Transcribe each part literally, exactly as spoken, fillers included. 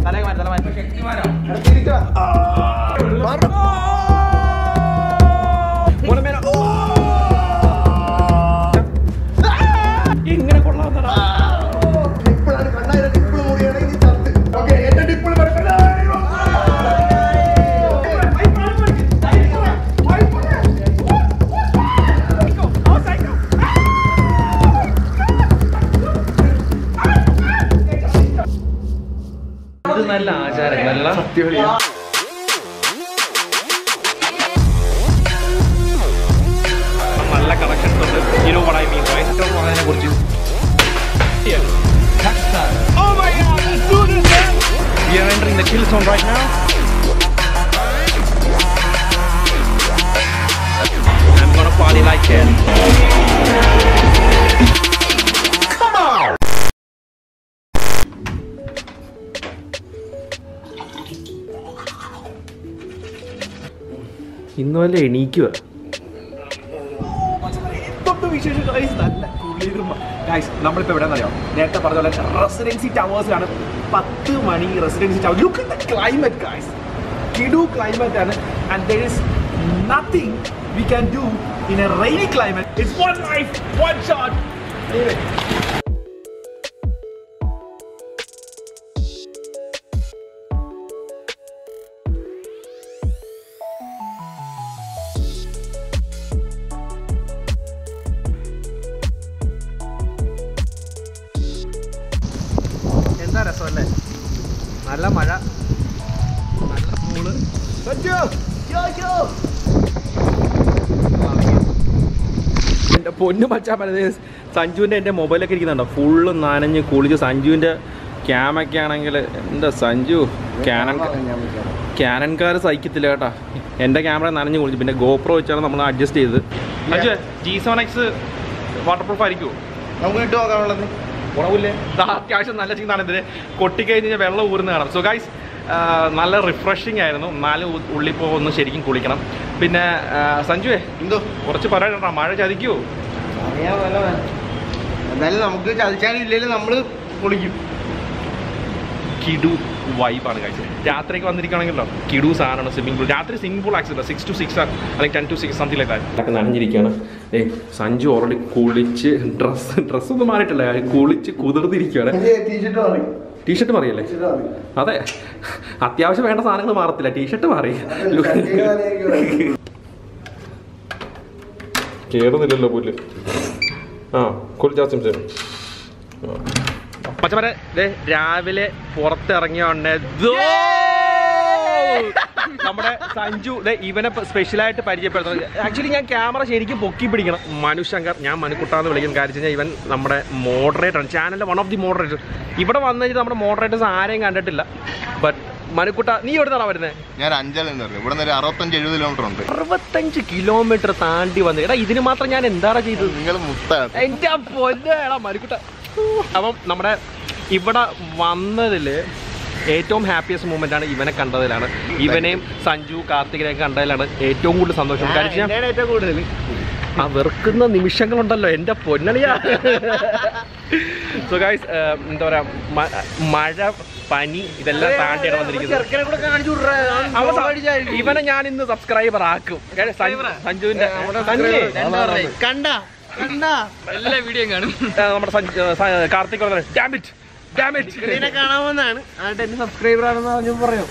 ഇങ്ങനെ കൊള്ളാവുന്നതാ. ഇത് നല്ല ആചാരം, നല്ല സത്യവിളിയാണ്. നല്ല കണക്ഷൻസ് ഉണ്ട്. You know what I mean, right? അതിനെ കുറിച്ച് Oh my God, let's do this, man! We are entering the kill zone right now. I'm gonna party like it. Come on! ഇന്ന് വല്ല എണീക്കുക. നമ്മളിപ്പോ എവിടെ അറിയാം, നേരത്തെ പറഞ്ഞ പോലെ റെസിഡൻസി ടവേഴ്സിലാണ്. പത്ത് മണി residency tower. Look at the climate guys, കിടു ക്ലൈമറ്റ് ആണ്. And there is nothing we can do in a rainy climate. It's one life, one shot. Anyway. എന്താ രസമല്ലേ, നല്ല മഴ, നല്ല സ്കൂള്. എൻ്റെ പൊന്നു മച്ചാ പല സഞ്ജുവിൻ്റെ എൻ്റെ മൊബൈലൊക്കെ ഇരിക്കുന്നുണ്ടോ, ഫുള്ള് നനഞ്ഞ് കുളിച്ച്. സഞ്ജുവിൻ്റെ ക്യാമൊക്കെ ആണെങ്കിൽ എൻ്റെ സഞ്ജു ക്യാനൻ ക്യാനൻകാർ സഹിക്കത്തില്ല കേട്ടാ. എൻ്റെ ക്യാമറ നനഞ്ഞ് കുളിച്ചു. പിന്നെ ഗോപ്രോ വെച്ചാണ് നമ്മൾ അഡ്ജസ്റ്റ് ചെയ്ത്. Sanju G seven X water proof ആയിരിക്കുമോ? നമുക്ക് ഇട്ട് നോക്കാനുള്ളത് ഉണവില്ലേ? അത്യാവശ്യം നല്ല ചിന്താണ്. ഇതിന് കൊട്ടിക്കഴിഞ്ഞ് കഴിഞ്ഞാൽ വെള്ളം ഊർന്ന് കാണാം. സോ ഗൈസ് നല്ല റിഫ്രഷിങ് ആയിരുന്നു. നാല് ഉള്ളിപ്പോൾ ഒന്ന് ശരിക്കും കുളിക്കണം. പിന്നെ സഞ്ജുവേ എന്തോ കുറച്ച് പറയാനുണ്ടോ? മഴ ചതിക്കുമോ? അറിയാമല്ലോ, എന്തായാലും നമുക്ക് ചതിച്ചാലും ഇല്ലെങ്കിലും നമ്മൾ കുളിക്കും. കിടു വൈബാണ് കഴിച്ചത്. രാത്രിയൊക്കെ വന്നിരിക്കുകയാണെങ്കിലോ കിടു സാധനമാണ് സ്വിമ്മിംഗ് പൂൾ. രാത്രി swimming pool accident six two six അല്ലെങ്കിൽ ten two six something like that. നനഞ്ഞിരിക്കുകയാണ്. ഏ സഞ്ജു ഓൾറെഡി കുളിച്ച് ഡ്രസ്സ് ഡ്രസ്സൊന്നും മാറിയിട്ടില്ല, കുളിച്ച് കുതിർന്നിരിക്കുകയാണ്. ടീഷർട്ട് മാറിയല്ലേ? അതെ, അത്യാവശ്യം വേണ്ട സാധനങ്ങൾ മാറത്തില്ല, ടീഷർട്ട് മാറി. കേറുന്നില്ലല്ലോ പുല്ല്. ആ കുളിച്ചാ പച്ചമര രാവിലെ പുറത്തിറങ്ങിയോണ്ടേ നമ്മുടെ സഞ്ജു ഇവനെ സ്പെഷ്യലായിട്ട് പരിചയപ്പെടുത്തുന്നത്. ആക്ച്വലി ഞാൻ ക്യാമറ ശരിക്കും പൊക്കി പിടിക്കണം. മനുശങ്കർ, ഞാൻ മനുക്കുട്ടാന്ന് വിളിക്കുന്ന കാര്യം വെച്ചാൽ ഇവൻ നമ്മുടെ മോഡറേറ്ററാണ്, ചാനലിലെ വൺ ഓഫ് ദി മോഡറേറ്റർ. ഇവിടെ വന്നു കഴിഞ്ഞാൽ നമ്മുടെ മോഡറേറ്റേഴ്സ് ആരെയും കണ്ടിട്ടില്ല. ബട്ട് മനുക്കുട്ട, നീ എവിടുന്നാണ് വരുന്നത്? ഞാൻ അഞ്ചൽ ഇവിടെ അറുപത്തഞ്ച് എഴുപത് കിലോമീറ്റർ ഉണ്ട്. അറുപത്തഞ്ച് കിലോമീറ്റർ താണ്ടി വന്നത്. എടാ ഇതിന് മാത്രം ഞാൻ എന്താണ് ചെയ്തത്? നിങ്ങൾ മുത്താണ് എന്റെ പൊന്നേടാ മനുക്കുട്ട. അപ്പം നമ്മുടെ ഇവിടെ വന്നതിൽ ഏറ്റവും ഹാപ്പിയസ്റ്റ് മൂമെന്റ് ആണ് ഇവനെ കണ്ടതിലാണ്. ഇവനെയും സഞ്ജു കാർത്തികനെയൊക്കെ കണ്ടതിലാണ് ഏറ്റവും കൂടുതൽ സന്തോഷം. ഏറ്റവും കൂടുതൽ ആ വെറുക്കുന്ന നിമിഷങ്ങളുണ്ടല്ലോ എൻ്റെ പൊന്നളിയാ. സോ ഗൈസ് എന്താ പറയാ, മഴ പനി ഇതെല്ലാം താണ്ടിയാണ് വന്നിരിക്കുന്നത്. ഇവനെ ഞാൻ ഇന്ന് സബ്സ്ക്രൈബർ ആക്കും. സഞ്ജുവിന്റെ എല്ലാ വീഡിയോയും കാണും. നമ്മുടെ കാർത്തിക് കാണാമെന്നാണ് പറയാം.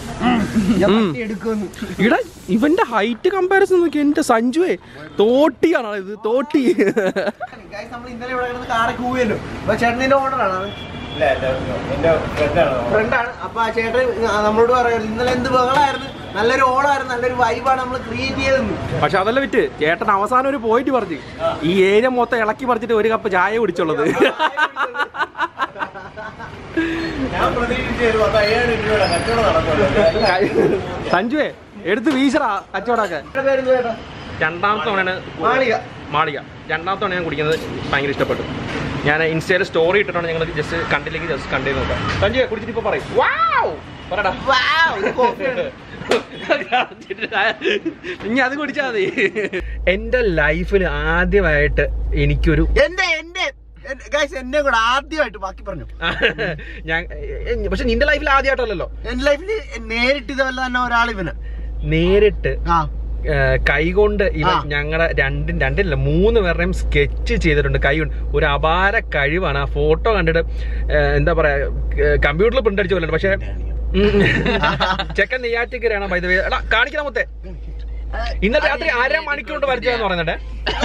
ഇവിടെ ഇവന്റെ ഹൈറ്റ് കമ്പാരിസൺ നോക്കി എന്റെ സഞ്ജുവേ തോട്ടിയാണോ ഇത്? തോട്ടി. ചേട്ടനിന്റെ ഓർഡറാണ്, ഫ്രണ്ടാണ്. അപ്പൊ ആ ചേട്ടൻ നമ്മളോട് പറയാം ഇന്നലെ എന്ത് ബഹളായിരുന്നു, നല്ലൊരു ഓണായിരുന്നു, നല്ലൊരു വൈബാണ് നമ്മൾ ക്രിയേറ്റ് ചെയ്തത്. പക്ഷെ അതല്ല വിറ്റ്, ചേട്ടൻ അവസാനം ഒരു പോയിന്റ് പറഞ്ഞു, ഈ ഏരിയ മൊത്തം ഇളക്കി പറിച്ചിട്ട് ഒരു കപ്പ് ചായ കുടിച്ചുള്ളത്. സഞ്ജുവേ എടുത്ത് വീശറാ കച്ചവടമൊക്കെ. രണ്ടാമത്തെ തവണയാണ് മാളിക. രണ്ടാമത്തെ തവണ ഞാൻ കുടിക്കുന്നത് ഭയങ്കര ഇഷ്ടപ്പെട്ടു. ഞാൻ ഇൻസ്റ്റയിൽ സ്റ്റോറി ഇട്ടിട്ടാണ് ഞങ്ങൾ ജസ്റ്റ് കണ്ടില്ലെങ്കിൽ ജസ്റ്റ് കണ്ടു നോക്കാം. സഞ്ജുവേ കുടിച്ചിട്ട് ഇപ്പൊ പറയും പറയടാ. ഇനി അത് കുടിച്ചാൽ മതി. എന്റെ ലൈഫിൽ ആദ്യമായിട്ട് എനിക്കൊരു എന്റെ എന്റെ എന്നെ കൂടെ ആദ്യമായിട്ട് ബാക്കി പറഞ്ഞു. ഞാൻ പക്ഷെ നിന്റെ ലൈഫിൽ ആദ്യമായിട്ടല്ലോ. എന്റെ ലൈഫിൽ നേരിട്ട് ഇതല്ല തന്നെ ഒരാൾ ഇവന് നേരിട്ട് കൈകൊണ്ട് ഇവൻ ഞങ്ങളുടെ രണ്ടും രണ്ടില്ല മൂന്ന് പേരുടെയും സ്കെച്ച് ചെയ്തിട്ടുണ്ട് കൈകൊണ്ട്. ഒരു അപാര കഴിവാണ്. ആ ഫോട്ടോ കണ്ടിട്ട് എന്താ പറയാ കമ്പ്യൂട്ടറിൽ പ്രിന്റ് അടിച്ചു പോലുണ്ട്. പക്ഷെ ചെക്കൻ നെയ്യാറ്റിക്കരയാണ്. ബൈ ദ വേ എടാ കാണിക്കണം മൊത്തേ. ഇന്നലെ രാത്രി അര മണിക്കൂർ കൊണ്ട് വരച്ചതെന്ന് പറയുന്നുണ്ട്.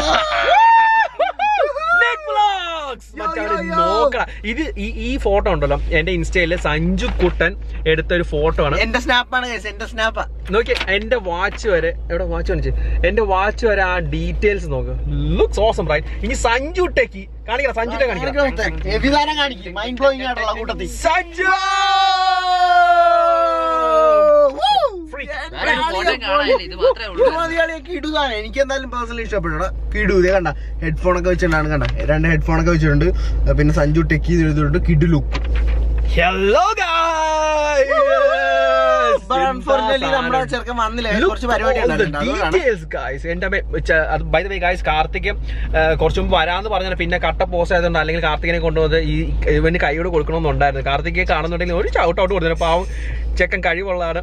നോക്കടാ ഇത് ഈ ഫോട്ടോ ഉണ്ടല്ലോ എന്റെ ഇൻസ്റ്റയില് സഞ്ജു കുട്ടൻ എടുത്ത ഒരു ഫോട്ടോ ആണ്. എന്റെ സ്നാപ്പാണ് എന്റെ സ്നാപ്പാ. നോക്കിയേ എന്റെ വാച്ച് വരെ എവിടെ വാച്ച് കാണിച്ചു എന്റെ വാച്ച് വരെ ആ ഡീറ്റെയിൽസ് നോക്ക്. Looks awesome right. ഇനി സഞ്ജു ടെക്കി കാണിക്കണം. സഞ്ജുടെ കാണിക്കണം. സഞ്ജു എനിക്ക് എന്തായാലും പേഴ്സണലി ഇഷ്ടപ്പെട്ടു. കിടു ഇതേ കണ്ട ഹെഡ്ഫോൺ ഒക്കെ വെച്ചിട്ടാണ് കണ്ട രണ്ട് ഹെഡ്ഫോൺ ഒക്കെ വെച്ചിട്ടുണ്ട്. പിന്നെ സഞ്ജു ടെക്കി എഴുതിയിട്ടുണ്ട് കിഡു ലുക്ക്. ഹലോ കാർത്തിക് കുറച്ചു മുമ്പ് വരാന്ന് പറഞ്ഞാൽ പിന്നെ കട്ട പോസ്റ്റ് ആയതുകൊണ്ട് അല്ലെങ്കിൽ കാർത്തികിനെ കൊണ്ടുവന്നത് ഈ ഇവന് കൈയോട് കൊടുക്കണമെന്നുണ്ടായിരുന്നു. കാർത്തികെ കാണുന്നുണ്ടെങ്കിൽ ഒരു ചവിട്ട് ഔട്ട് കൊടുത്തു. പാവം ചെക്കൻ കഴിവുള്ളതാണ്.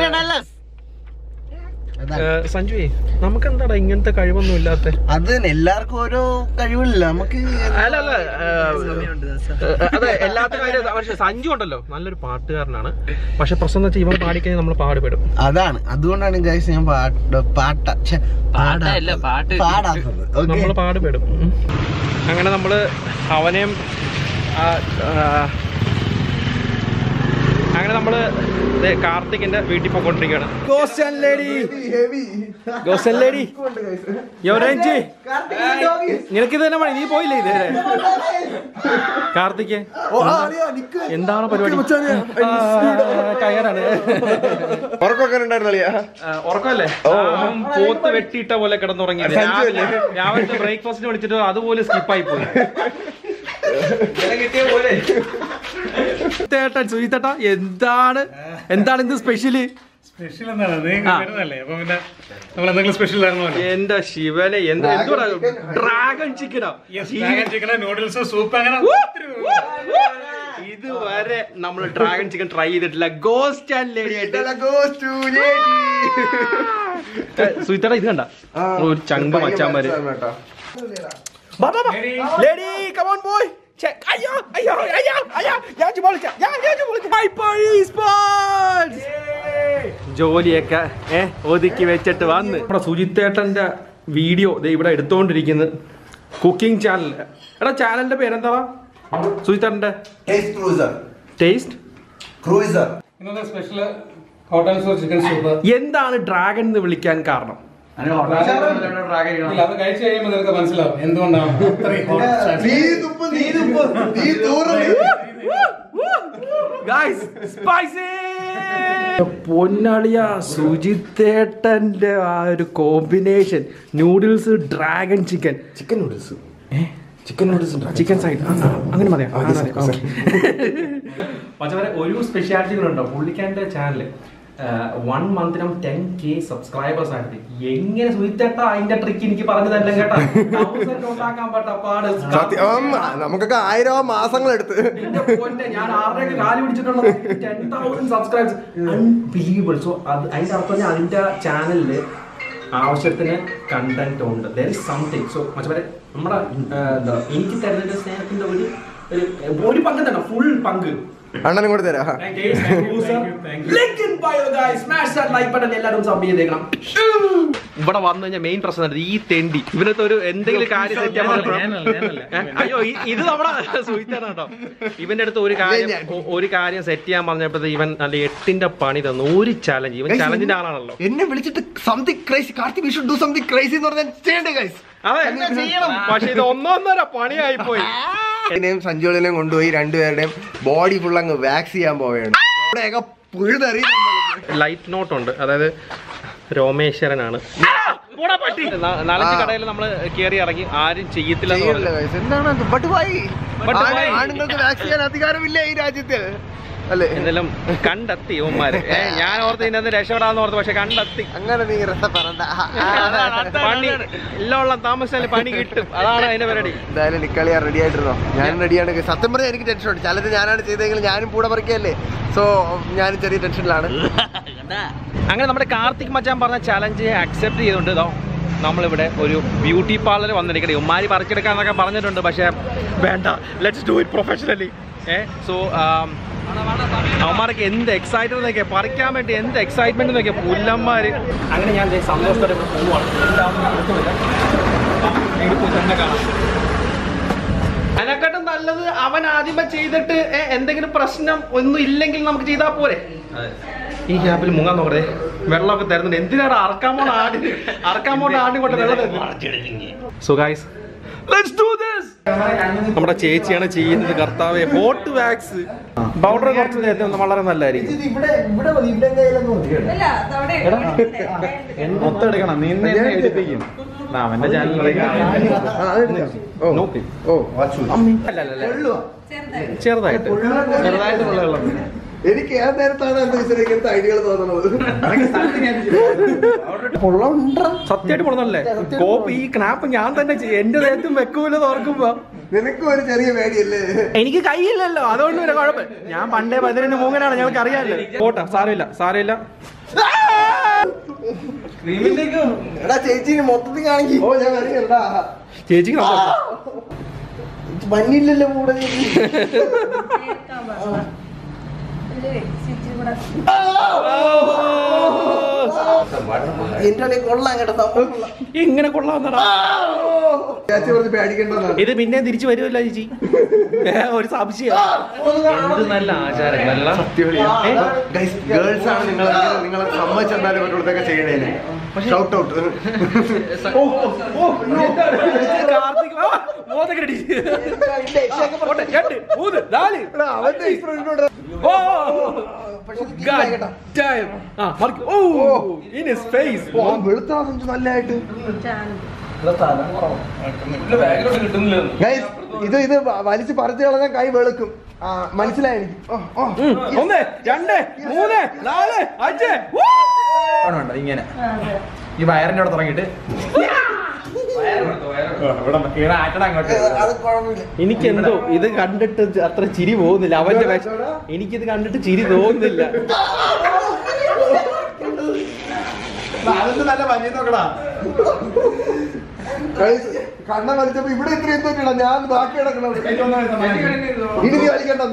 സഞ്ജുവേ നമുക്ക് എന്താടാ ഇങ്ങനത്തെ കഴിവൊന്നും ഇല്ലാത്ത? അത് എല്ലാവർക്കും ഓരോ കഴിവില്ല. നമുക്ക് അല്ല അല്ല അതെ എല്ലാത്ത കാര്യം. പക്ഷെ സഞ്ജു ഉണ്ടല്ലോ നല്ലൊരു പാട്ടുകാരനാണ്. പക്ഷെ പ്രശ്നം വെച്ചാൽ ഇവൻ പാടിക്കഴിഞ്ഞാൽ നമ്മൾ പാടുപെടും. അതാണ് അതുകൊണ്ടാണ് ഗൈസ് ഞാൻ പാട്ട പാടാത്തത്. നമ്മൾ പാടുപെടും. അങ്ങനെ നമ്മള് അവനെയും അങ്ങനെ നമ്മള് കാർത്തികിന്റെ വീട്ടിൽ പോയിക്കൊണ്ടിരിക്കുകയാണ്. നിനക്ക് ഇത് തന്നെ പണി. നീ പോയില്ലേ ഇത് കാർത്തിക്? എന്താണ് പരിപാടി? ടയറാണ്. ഉറക്കമല്ലേ? പോത്ത് വെട്ടിയിട്ട പോലെ കിടന്നുറങ്ങിയത്. രാവിലത്തെ ബ്രേക്ക്ഫാസ്റ്റിന് വിളിച്ചിട്ട് അതുപോലെ സ്കിപ്പായി പോയി. കിട്ടിയ പോലെ ചേട്ടാ സുജിത്തേട്ടാ എന്താണ് എന്താണ് ഇത് സ്പെഷ്യല്? എന്റെ ശിവനെ എന്തുവാ ഡ്രാഗൺ ചിക്കനോ? നൂഡിൽസ് സൂപ്പ് അങ്ങനെ ഇതുവരെ നമ്മൾ ഡ്രാഗൺ ചിക്കൻ ട്രൈ ചെയ്തിട്ടില്ല. ഗോസ്റ്റ് ആൻഡ് ലേഡി ആയിട്ട് സുജിത്തേട്ടാ ഇത് കണ്ട ഒരു ചങ്ക മച്ചാന്മാര്. Lady come on boy. അയ്യോ അയ്യോ അയ്യോ അയ്യോ ഞാൻ ജോലിയൊക്കെ ഏ ഒതുക്കി വെച്ചിട്ട് വന്ന് നമ്മുടെ സുജിത്തേട്ടന്റെ വീഡിയോ ഇവിടെ എടുത്തോണ്ടിരിക്കുന്നത് കുക്കിംഗ് ചാനൽ. എടാ ചാനലിന്റെ പേരെന്താ സുജിത്തേട്ടന്റെ? Taste cruiser. എന്താണ് ഡ്രാഗൺ എന്ന് വിളിക്കാൻ കാരണം? അത് കഴിച്ചു കഴിയുമ്പോൾ നിനക്ക് മനസ്സിലാവും എന്തുകൊണ്ടാണ്. പൊന്നളിയ സുജിത്തേട്ടന്റെ ആ ഒരു combination noodles dragon chicken chicken noodles chicken noodles chicken side അങ്ങനെ മതിയാ. പക്ഷേ ഒരു സ്പെഷ്യാലിറ്റി കൂടെ ഉണ്ടോ പുള്ളിക്കാരൻ്റെ ചാനൽ? വൺ മന്തിനും ടെൻ കെ സബ്സ്ക്രൈബേഴ്സ് ആയിട്ട്. എങ്ങനെ സുജിത്തേട്ടാ അതിന്റെ ട്രിക്ക് എനിക്ക് പറഞ്ഞു തന്നെ കേട്ടാ. ഉണ്ടാക്കാൻ പറ്റപ്പാട് നമുക്കൊക്കെ ആയിരം മാസങ്ങൾ എടുത്ത് ഞാൻ ആരുടെയൊക്കെ കാല് പിടിച്ചിട്ടുള്ളത് ten thousand subscribers. Unbelievable. So അത് അതിന്റെ അർത്ഥം അതിന്റെ ചാനലില് ആവശ്യത്തിന് കണ്ടന്റ് ഉണ്ട്. There is something. സോ മറ്റേ നമ്മുടെ എനിക്ക് തരുന്ന സ്നേഹത്തിന്റെ ഒരു ഒരു പങ്ക് തന്നെ ഫുൾ പങ്ക് അണ്ണനും കൂടെ തരാം. ഇവിടെ വന്നു കഴിഞ്ഞാൽ മെയിൻ പ്രശ്നം ഈ തെണ്ടി ഇവനത്തെ ഒരു എന്തെങ്കിലും കാര്യം സെറ്റ് ചെയ്യാൻ. അയ്യോ ഇത് നമ്മുടെ സുഹിത്താണ് കേട്ടോ. ഇവന്റെ അടുത്ത് ഒരു കാര്യം ഒരു കാര്യം സെറ്റ് ചെയ്യാൻ പറഞ്ഞപ്പോഴത്തെ ഇവൻ നല്ല എട്ടിന്റെ പണി തന്നു. ഒരു ചാലഞ്ച്. ഇവൻ ചാലഞ്ചിന്റെ ആളാണല്ലോ. എന്നെ വിളിച്ചിട്ട് something crazy Karthik we should do something crazy എന്ന് പറഞ്ഞാൽ ചെയ്യണ്ടേ ഗൈസ്? അതെ ചെയ്യണം. പക്ഷെ ഇത് ഒന്നൊന്നര പണിയായി പോയി. സഞ്ജുവിനെയും കൊണ്ടുപോയി രണ്ടുപേരുടെയും ബോഡി ഫുൾ അങ്ങ് വാക്സ് ചെയ്യാൻ പോവുകയാണ്. ലൈറ്റ് നോട്ട് ഉണ്ട്. അതായത് രോമേശ്വരനാണ്. നാലഞ്ച് കടയിൽ നമ്മള് കേറി ഇറങ്ങി ആരും ചെയ്യത്തില്ല. എന്താണ് ആണുങ്ങൾക്ക് വാക്സ് ചെയ്യാൻ അധികാരമില്ല ഈ രാജ്യത്ത്. അല്ലേ? എന്തെല്ലാം കണ്ടെത്തി ഉമ്മാര്. ഞാൻ ഓർത്ത് ഇതിനകത്ത് രക്ഷപ്പെടാന്ന് ഓർത്ത്, പക്ഷെ കണ്ടെത്തി. അങ്ങനെ നീ രസം പറണ്ട. പണി എല്ലാം താമസിച്ചാല് പണി കിട്ടും, അതാണ് അതിന്റെ പരിപാടി. എന്തായാലും നിക്കളിയാ റെഡി ആയിട്ടിരുന്നോ? ഞാനും റെഡിയാണ്. സത്യം പറഞ്ഞാൽ എനിക്ക് ടെൻഷൻ ഉണ്ട്. ചിലത് ഞാനാണ് ചെയ്തെങ്കിൽ ഞാനും കൂടെ പറിക്കല്ലേ. സോ ഞാനും ചെറിയ ടെൻഷനിലാണ്. അങ്ങനെ നമ്മുടെ കാർത്തിക് മച്ചാൻ പറഞ്ഞ ചലഞ്ച് അക്സെപ്റ്റ് ചെയ്തുകൊണ്ട് ഇതോ നമ്മളിവിടെ ഒരു ബ്യൂട്ടി പാർലർ വന്നിരിക്കണേ. ഉമ്മാരി പറിച്ചെടുക്കാന്നൊക്കെ പറഞ്ഞിട്ടുണ്ട്, പക്ഷെ വേണ്ട, ലെറ്റ്സ് ഡു ഇറ്റ് പ്രൊഫഷണലി. ഏ സോ അവന്മാരൊക്കെ എന്ത് എക്സൈറ്റഡ് എന്നൊക്കെ പറിക്കാൻ വേണ്ടി, എന്ത് എക്സൈറ്റ്മെന്റ് എന്നൊക്കെ പുല്ലന്മാര്. അങ്ങനെ ഞാൻ സന്തോഷത്തോടെ പോവാണ്. തന്നെ കാണാം. അതിനെക്കാട്ടും നല്ലത് അവൻ ആദ്യമേ ചെയ്തിട്ട് എന്തെങ്കിലും പ്രശ്നം ഒന്നും ഇല്ലെങ്കിൽ നമുക്ക് ചെയ്താൽ പോരെ. ഈ ഗ്യാപ്പിൽ മുങ്ങാൻ നോക്കട്ടെ. വെള്ളമൊക്കെ തരുന്നുണ്ട്. എന്തിനാണ് അറക്കാൻ പോണ ആടി അറക്കാൻ പോണ ആടി കൊണ്ട് വെള്ളം തരുന്നത്. So guys, let's do this. നമ്മുടെ ചേച്ചിയാണ് ചെയ്യുന്നത്. കർത്താവേ, ഹോട്ട് വാക്സ് പൗഡർ കുറച്ച് നേരത്തെ വളരെ നല്ലതായിരിക്കും. മൊത്തം എടുക്കണം. നിന്നെ എഴുതിപ്പിക്കും. അവന്റെ ചാനലിലേക്ക് ചെറുതായിട്ട് ചെറുതായിട്ടുള്ള വെള്ളം. എനിക്ക് ഏത് നേരത്താണ് ഇങ്ങനത്തെ ഐഡിയകൾ തോന്നുന്നത്. സത്യമായിട്ട് പൊള്ളല്ലേ കോപ്പ്. ഈ ക്നാപ്പ് ഞാൻ തന്നെ എന്റെ ദേഹത്തും വെക്കൂലെന്ന് ഓർക്കുമ്പോ നിനക്കും ഒരു ചെറിയ പേടിയല്ലേ? എനിക്ക് കൈയില്ലല്ലോ, അതുകൊണ്ട് ഒരു കുഴപ്പം. ഞാൻ പണ്ടേ പതിനെട്ട് മൂങ്ങനാണ്, ഞങ്ങൾക്ക് അറിയാമല്ലോ. പോട്ടെ, സാരമില്ല സാരമില്ല. എടാ ചേച്ചി മൊത്തത്തിൽ കാണിക്കി. ഓ ഞാൻ അറിയണ്ടാ ചേച്ചിക്ക് മഞ്ഞില്ലല്ലോ കൂടെ. എന്റെ കൊള്ളാം കേട്ടോ, സംഭവം ഇങ്ങനെ കൊള്ളാന്നടാ. പേടിക്കണ്ട. ഇത് പിന്നെ തിരിച്ചു വരുമല്ലോ ചേച്ചി, ഒരു സംശയം. എന്ത് നല്ല ആചാരം, നല്ല ഗേൾസ് ആണ് നിങ്ങൾ, നിങ്ങളെ സമ്മതിച്ചെന്നാലും ഇവിടുത്തൊക്കെ ചെയ്യണേനെ. Shout out. കാർത്തിക് നല്ലതായിട്ട് ഇത് ഇത് വലിച്ച് പറിച്ചു കളഞ്ഞാൽ കൈ വെളുക്കും. മനസ്സിലായി എനിക്ക്. ഒന്ന് രണ്ട് മൂന്ന് നാല് അഞ്ച്. ഇങ്ങനെ ഈ വയറിന്റെ അവിടെ തുടങ്ങിയിട്ട് എനിക്കെന്തോ ഇത് കണ്ടിട്ട് അത്ര ചിരി പോകുന്നില്ല. അവന്റെ എനിക്കിത് കണ്ടിട്ട് ചിരി തോന്നുന്നില്ല. നല്ല പനി നോക്കടാ. കണ്ണ വലിച്ചപ്പോ ഇവിടെ ഇത്ര എത്തിട്ടാ ഞാൻ ബാക്കി കിടക്കണം. ഇനി നീ വലിക്കേണ്ടത്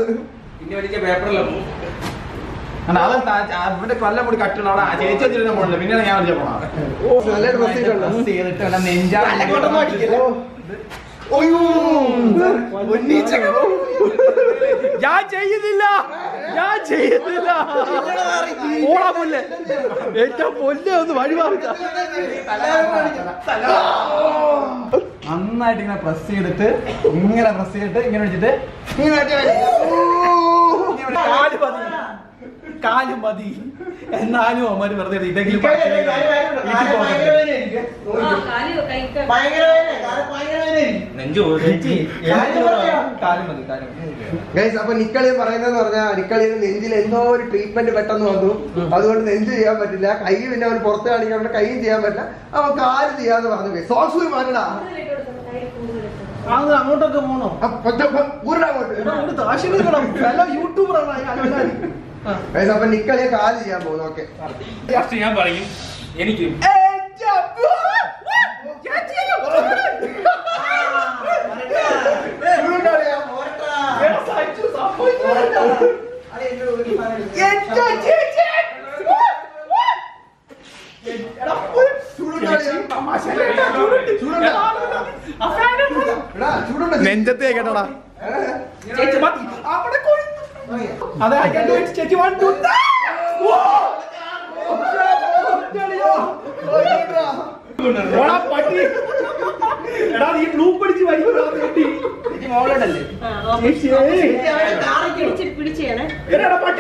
ഇവിടെ കൊല്ലം കൂടി കട്ടണം. അവിടെ ചേച്ചി വെച്ചിട്ട് പോണില്ല, പിന്നെ ഞാൻ വലിച്ച പോണ. ഞാൻ ചെയ്യുന്നില്ല, ഞാൻ ചെയ്യുന്നില്ല. ഓടാ പൊല്ലെ, ഏറ്റവും പൊല്ലെ ഒന്ന് വഴിമാറി. നന്നായിട്ട് ഇങ്ങനെ പ്രസ് ചെയ്തിട്ട്, ഇങ്ങനെ പ്രസ് ചെയ്തിട്ട് ഇങ്ങനെ വെച്ചിട്ട് കാല് മതി, കാല് മതി. എന്നാലും അമ്മ വെറുതെ ഇതെങ്കിലും അപ്പൊ നിക്കളി പറയുന്നതെന്ന് പറഞ്ഞാൽ നിക്കളിയിൽ നെഞ്ചിൽ എന്തോ ഒരു ട്രീറ്റ്മെന്റ് പെട്ടെന്ന് വന്നു. അതുകൊണ്ട് നെഞ്ച് ചെയ്യാൻ പറ്റില്ല. കൈ പിന്നെ അവൻ പുറത്ത് കാണിക്കാൻ കൈയും ചെയ്യാൻ പറ്റില്ല. അവൻ കാല് ചെയ്യാന്ന് പറഞ്ഞു. സോക്സ് മാറ്റടാ. അത് അങ്ങോട്ടൊക്കെ പോണോ? അപ്പൊ നിക്കളിയെ കാല് ചെയ്യാൻ പോകുന്നു. ഓക്കെ, ഞാൻ പറയും എനിക്ക് നെഞ്ചത്തെ കേട്ടോടാ. ചേച്ചി മതി, അതെ ചേച്ചി വന്നു. പട്ടി എടാ നീ ബ്ലൂ പിടിച്ച് പട്ടി.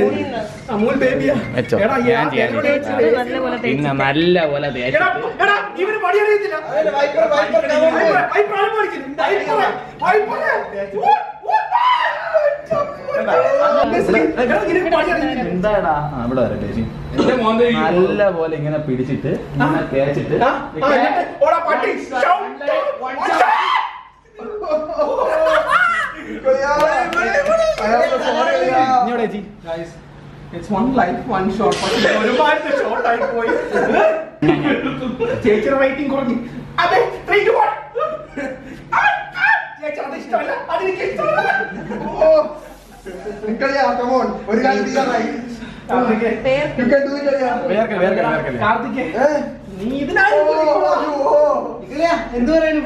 അമൂൽ ബേബിയാ. പിന്നെ നല്ല പോലെ ഇവന് പണി അറിയത്തില്ല. എന്താടാ അവിടെ വരട്ടെ നല്ല പോലെ ഇങ്ങനെ പിടിച്ചിട്ട് ഇങ്ങനെ തേച്ചിട്ട് ചേച്ചിയുടെ റേറ്റിംഗ് കുറഞ്ഞു. അതെ ചേച്ചി അത് ഇഷ്ടമല്ല, അതെനിക്ക് ഇഷ്ടമല്ല. ഒരു കാര്യം ചെയ്യാറായി. നീ ഇതിനായി എന്ത് പറയാനും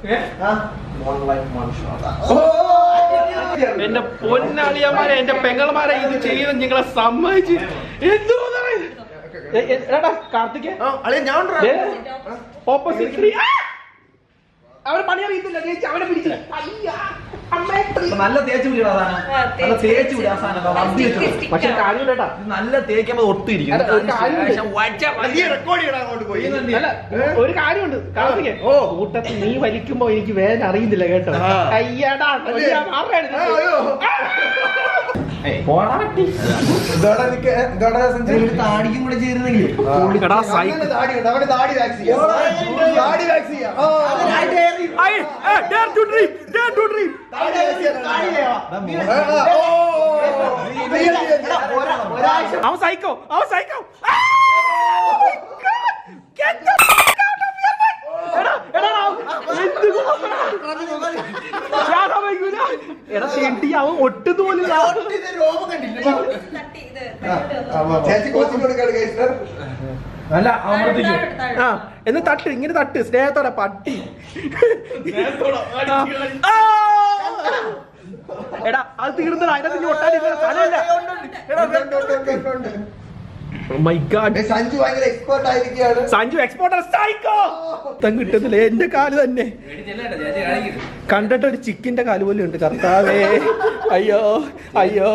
എന്റെ പൊന്നളിയന്മാരെ, എന്റെ പെങ്ങളമാരെ ഇത് ചെയ്യുന്ന നിങ്ങളെ സമ്മതിച്ച് എന്തോ കാർത്തിക് ഓപ്പോസിറ്റ് അവന് പണി അറിയത്തില്ല. ചേച്ചി അവനെ പിടിച്ചു നല്ല തേച്ച് പിടിക്കണം. നല്ല തേച്ച് പിടി അവസാനം. പക്ഷെ കാര്യം കേട്ടാ, നല്ല തേക്കുമ്പോ ഒട്ടിരിക്കും. ഒരു കാര്യമുണ്ട് കാർത്തിക്, ഓ കൂട്ടത്തിൽ നീ വലിക്കുമ്പോ എനിക്ക് വേദന അറിയുന്നില്ല കേട്ടോ. അയ്യടാ താടിക്കും കൂടെ ചേരുന്നെങ്കിൽ അവൻ സൈക്കോ, അവൻ സൈക്കോ. എടാ ചേട്ടി അവൻ ഒട്ടുന്നു പോലും. ആ എന്ന് തട്ട്, ഇങ്ങനെ തട്ട് സ്നേഹത്തോടെ പട്ടി. എടാ അത് തീർന്നടാ, അതിനകത്ത് ഒട്ടാനില്ല സ്ഥലമില്ല. മൈ ഗാഡ്, സഞ്ജു ഭയങ്കര എക്സ്പേർട്ട് ആയിരിക്കുകയാണ്. Sanju exporter psycho. കിട്ടുന്നില്ല എന്റെ കാല് തന്നെ കണ്ടിട്ട് ഒരു ചിക്കിന്റെ കാല് പോലും ഉണ്ട്. കർത്താവേ, അയ്യോ അയ്യോ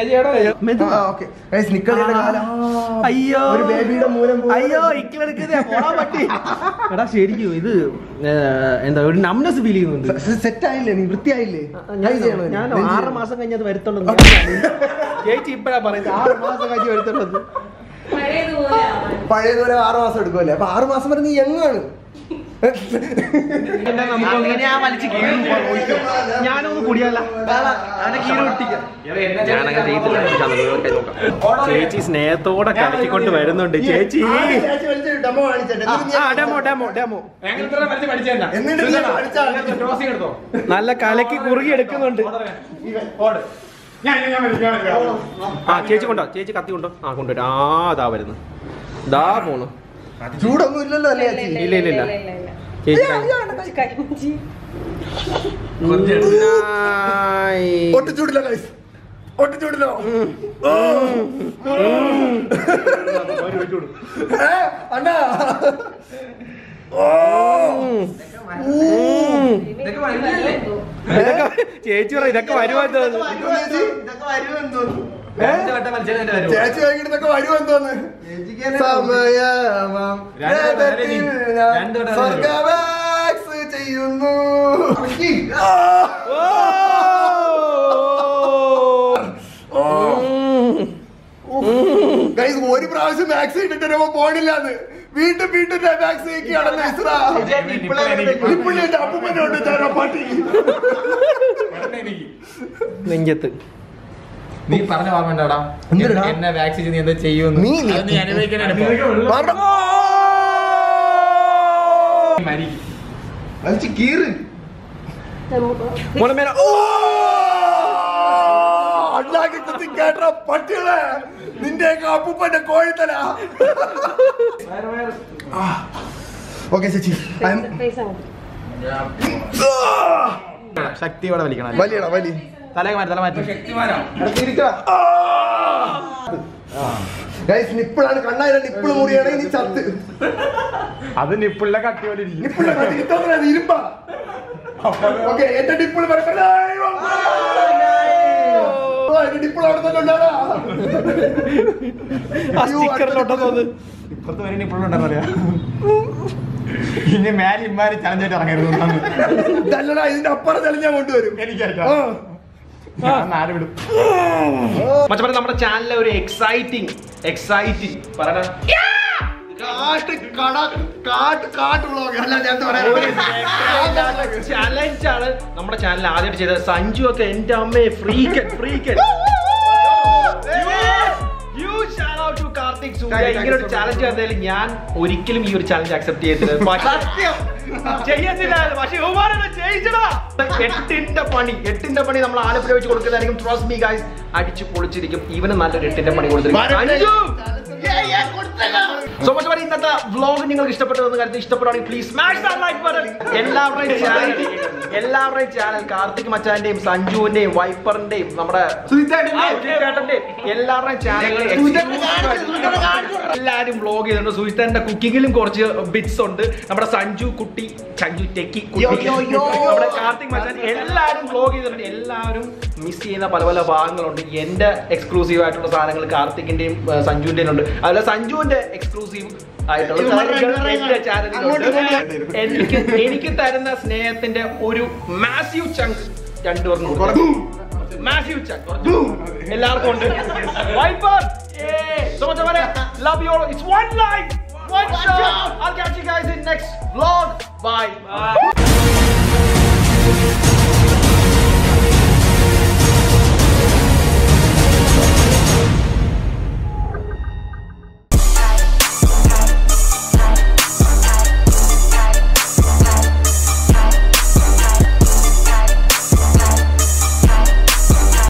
അയ്യോ ഒരു ബേബിയുടെ മൂലം അയ്യോ ഇക്കിലെടുക്കുന്നേ പോടാൻ പറ്റി. എടാ ശരിക്കും ഇത് എന്താ ഒരു നംനെസ് ഫീൽ ചെയ്യുന്നുണ്ട്. സെറ്റ് ആയില്ലേ, നീ വൃത്തിയായില്ലേ? ഞാൻ ആറ് മാസം കഴിഞ്ഞ് അത് വരുത്തുള്ളൂ. ചേച്ചി ഇപ്പഴാ പറയുന്നത് ആറ് മാസം കഴിഞ്ഞ് വരുത്തുള്ളത്. പഴയതുപോലെ ആറു മാസം എടുക്കുമല്ലേ? അപ്പൊ ആറു മാസം വരെ നീ എങ്ങാണ് ഞാനൊന്ന് കുടിയല്ല, ചേച്ചി സ്നേഹത്തോടെ കലക്കിക്കൊണ്ട് വരുന്നുണ്ട്. ചേച്ചി ഡെമോ കാണിച്ചിട്ട് ഡെമോ ഡെമോ ഡെമോ നല്ല കലക്കി കുറുകി എടുക്കുന്നുണ്ട്. ആ ചേച്ചി കൊണ്ടോ, ചേച്ചി കത്തി കൊണ്ടോ. ആ കൊണ്ടുവരും. ആ ദാ വരുന്നു, ദാ പോണു. ചൂടൊന്നും ഇല്ലല്ലോ അല്ലേ? ഇല്ല ഇല്ല ഇല്ല ചേച്ചി ഒട്ടിച്ചൂടില്ല, ഒട്ടിച്ചൂടില്ലോ. അണ്ണാ ചേച്ചി പറ ഇതൊക്കെ വരുമെന്ന് തോന്നുന്നു. ചേച്ചി വൈകിട്ടൊക്കെ വരുമെന്ന് തോന്നുന്നു. സ്വർഗവാക്സ് ചെയ്യുന്നു. ഒരു പ്രാവശ്യം വാക്സ് ഇട്ടിട്ട് പോണില്ലാന്ന് വീണ്ടും വീണ്ടും വാക്സ് നെഞ്ചത്ത് നീ പറഞ്ഞ ഓർമ്മണ്ടാടാ എന്നെ വാക്സിൻ നീ എന്താ ചെയ്യുമെന്ന്. നീ അനുഭവിക്കാനാണ് കീറ് അണ്ണാക്കി കുത്തി കേട്ട പട്ടികളെ നിന്റെയൊക്കെ അപ്പൂപ്പന്റെ കോഴിത്തല. ഓക്കെ ചേച്ചി ശക്തിയോടെ വലിക്കണം. വലിയടാ വലി തലേ മാറ്റി തല മാറ്റി നിപ്പിളാണ്. കണ്ണായ നിപ്പിള് മുറിയാണെങ്കിൽ നീ ചത്ത്. അത് നിപ്പിളിലെ കട്ടി പോലെ നിപ്പിളെ ഇരുമ്പാ. ഓക്കെ എന്റെ നിപ്പിള് നിപ്പിൾ അവിടെ തന്നെ ഉണ്ടാടാ. ഇപ്പുറത്ത് വരെ നിപ്പിളുണ്ടാ. ഇനി മേലെ ഇമാരി ചലഞ്ചായിട്ട് ഇറങ്ങരുത്. ഇതല്ലടാ ഇതിന്റെ അപ്പുറം ചലഞ്ച് ഞാൻ കൊണ്ടുവരും. എനിക്കായിട്ടോ ആര് വിടും? മച്ചപ്പനെ നമ്മുടെ ചാനലിലെ ഒരു എക്സൈറ്റിംഗ് എക്സൈറ്റിംഗ് പറയണ കാട്ട് കട കാട്ട് കാട്ട് വ്ളോഗ് അല്ല ഞാൻ ചലഞ്ച് ആണ് നമ്മുടെ ചാനൽ ആദ്യമായിട്ട് ചെയ്തത്. സഞ്ജു ഒക്കെ എന്റെ അമ്മയെ ഫ്രീക്കൻ ഫ്രീക്കൻ കാർത്തിക് സൂര്യ ഇങ്ങനെ ഒരു ചാലഞ്ച് വന്നതിൽ ഞാൻ ഒരിക്കലും ഈ ഒരു ചാലഞ്ച് അക്സെപ്റ്റ് ചെയ്തില്ല. ചെയ്യത്തില്ല. പക്ഷെ ചെയ്യിച്ചടാ. എട്ടിന്റെ പണി എട്ടിന്റെ പണി നമ്മൾ ആലപ്പുഴ വെച്ച് കൊടുക്കുന്നതായിരിക്കും. ട്രസ്റ്റ് മീ ഗൈസ്, അടിച്ചു പൊളിച്ചിരിക്കും. ഇവന് നല്ലൊരു എട്ടിന്റെ പണി കൊടുത്തിരിക്കും. സോ മച്ച് പറയും. ഇന്നത്തെ വ്ലോഗ് നിങ്ങൾക്ക് ഇഷ്ടപ്പെട്ടതെന്ന് കരുതി ഇഷ്ടപ്പെടുകയാണെങ്കിൽ please smash that like button. എല്ലാവരുടെയും ചാനൽ എല്ലാവരുടെയും ചാനൽ കാർത്തിക് മച്ചാന്റെയും സഞ്ജുവിന്റെയും വൈപ്പറിന്റെയും നമ്മുടെ സുഹിത്തേട്ടന്റെയും എല്ലാവരുടെയും ചാനൽ എല്ലാവരും വ്ലോഗ് ചെയ്തിട്ടുണ്ട്. സുഹിത്തേട്ടന്റെ കുക്കിങ്ങിലും കുറച്ച് ബിറ്റ്സ് ഉണ്ട്. നമ്മുടെ സഞ്ജു കുട്ടി സഞ്ജു ടെക്കി നമ്മുടെ കാർത്തിക് മച്ചാൻ എല്ലാവരും വ്ലോഗ് ചെയ്തിട്ടുണ്ട്. എല്ലാവരും മിസ് ചെയ്യുന്ന പല പല ഭാഗങ്ങളുണ്ട്. എന്റെ എക്സ്ക്ലൂസീവ് ആയിട്ടുള്ള സാധനങ്ങൾ കാർത്തികിന്റെയും സഞ്ജുവിന്റെയും ഉണ്ട്. അതുപോലെ സഞ്ജുവിന്റെ എക്സ്ക്ലൂസീവ് ആയിട്ടുള്ള എന്റെ ചാനലിലുണ്ട്. എനിക്ക് എനിക്ക് തരുന്ന സ്നേഹത്തിന്റെ ഒരു മാസീവ് ചങ്ക് രണ്ടുപേർക്കും മാസീവ് ചങ്ക് എല്ലാവർക്കും ഉണ്ട്. Love you all. It's one life, one show. I'll catch you guys in next vlog. Bye. Bye.